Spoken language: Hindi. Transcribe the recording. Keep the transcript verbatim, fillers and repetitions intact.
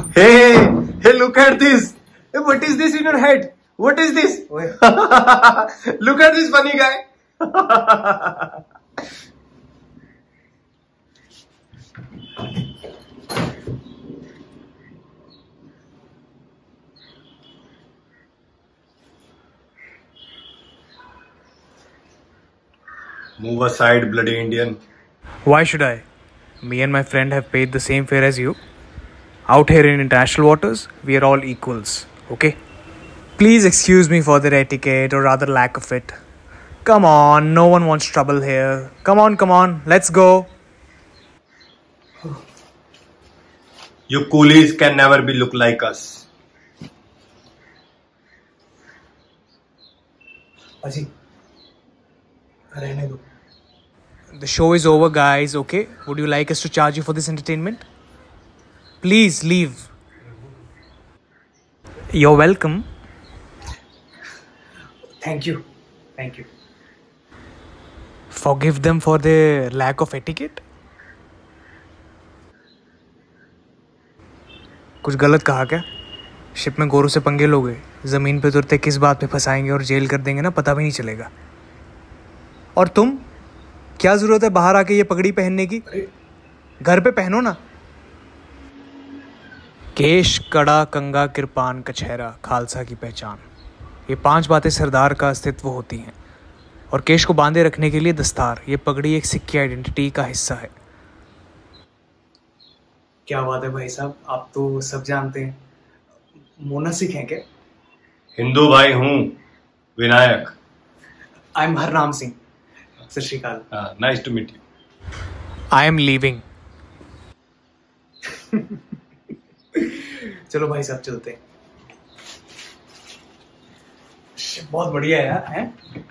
Hey, hey, look at this. Hey, what is this in your head? What is this? Look at this funny guy. Move aside, bloody Indian. Why should I? Me and my friend have paid the same fare as you. Out here in international waters, we are all equals, okay? Please excuse me for the etiquette, or rather lack of it. Come on, no one wants trouble here. Come on, come on, let's go. You coolies can never be look like us. Aji, the show is over, guys, okay? Would you like us to charge you for this entertainment? Please leave. You're welcome. Thank you. Thank you. Forgive them for their lack of etiquette? कुछ गलत कहा क्या? शिप में गोरों से पंगे लोगे, जमीन पे तुरते किस बात पे फंसाएंगे और जेल कर देंगे ना, पता भी नहीं चलेगा। और तुम क्या जरूरत है बाहर आके ये पगड़ी पहनने की? घर पे पहनो ना। केश, कड़ा, कंगा, किरपान, कछहरा खालसा की पहचान, ये पांच बातें सरदार का अस्तित्व होती हैं। और केश को बांधे रखने के लिए दस्तार, ये पगड़ी एक सिख की आइडेंटिटी का हिस्सा है। क्या बात है भाई साहब, आप तो सब जानते हैं। मोना सिख हैं क्या? हिंदू भाई हूँ, विनायक। I am Harnam Singh. सत श्री अकाल। Nice to meet you. I am leaving. चलो भाई साहब चलते हैं। बहुत बढ़िया है यार, हैं?